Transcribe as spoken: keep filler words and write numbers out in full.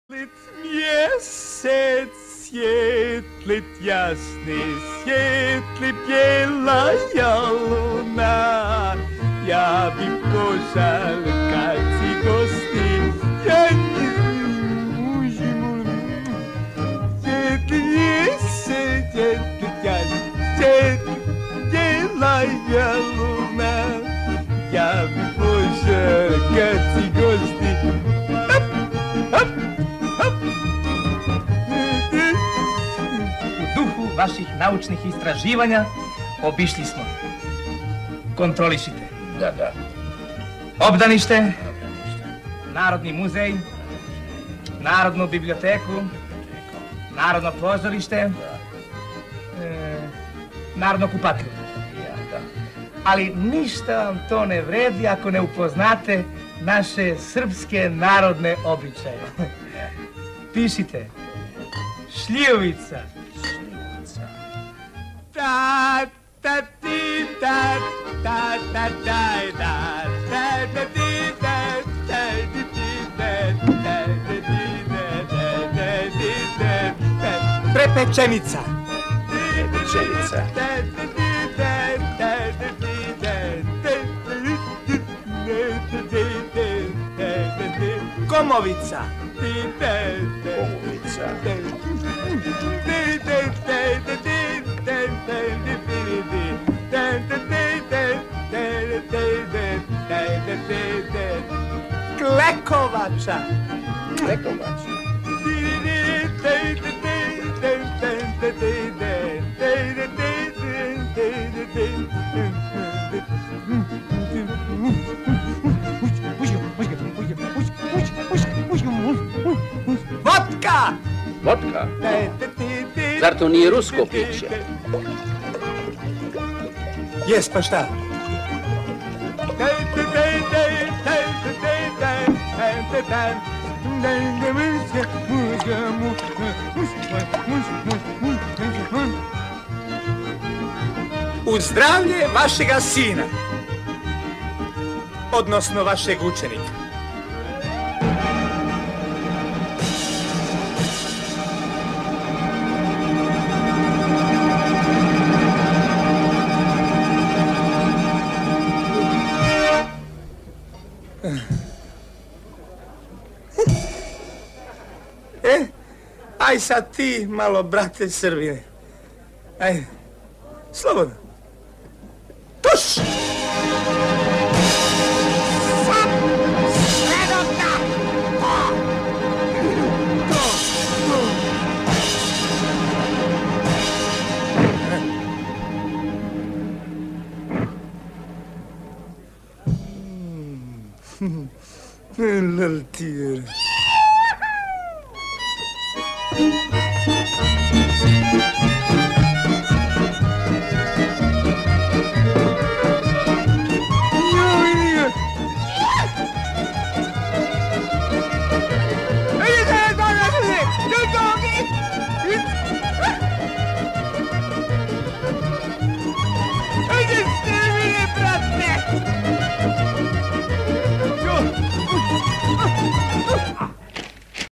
Svijetlit mjesec, svjetlit jasni, svjetli bijela luna. Ja bi požal kad si gosti, ja svjetli mjesec, svjetlit jasni, svjetli bijela luna. Ja bi požal kad si gosti. Vaših naučnih istraživanja obišli smo. Kontrolišite. Da, da. Obdanište, Narodni muzej, Narodnu biblioteku, Narodno pozorište, e, Narodno kupatilo. Ja, da. Ali ništa vam to ne vredi ako ne upoznate naše srpske narodne običaje. Pišite. Šljivovica. Ta ta ti ta ta ta ta ta ta ta ti ta ta ti ta ta ti ta prepečenica. Prepečenica. Komovica. Komovica. Klekovača. Klekovača. Vodka. Vodka? Zar to nije rusko piće? Jes, pa šta? U zdravlje vašega sina, odnosno vašeg učenika. E, aj sad ti malo, brate Srbine. Aj, slobodno. Tuš! L'altiera.